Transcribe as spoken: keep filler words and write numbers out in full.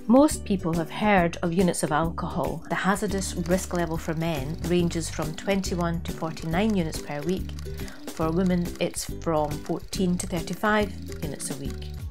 Most people have heard of units of alcohol. The hazardous risk level for men ranges from twenty-one to forty-nine units per week. For women, it's from fourteen to thirty-five units a week.